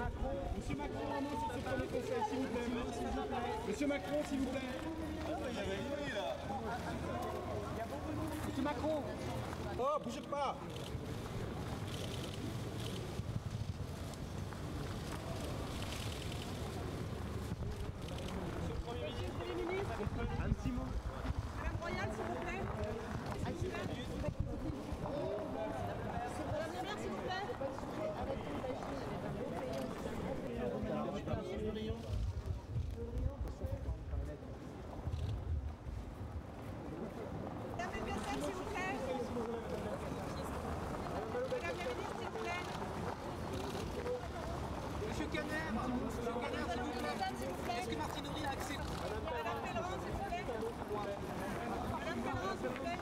Macron. Monsieur Macron, un mot sur ce premier conseil, s'il vous plaît. Monsieur Macron, s'il vous plaît. Il y avait lui là. Monsieur Macron. Oh, bougez pas. Monsieur le Premier ministre. Un petit mot. Madame Royale, s'il vous plaît. Madame la maire, s'il vous plaît. Madame Belkacem, s'il vous plaît. Madame la ministre, s'il vous plaît. Monsieur Caner, s'il vous plaît. Est-ce que Martine Aubry a accepté? Madame Pellerin, s'il vous plaît. Madame Pellerin, s'il vous plaît.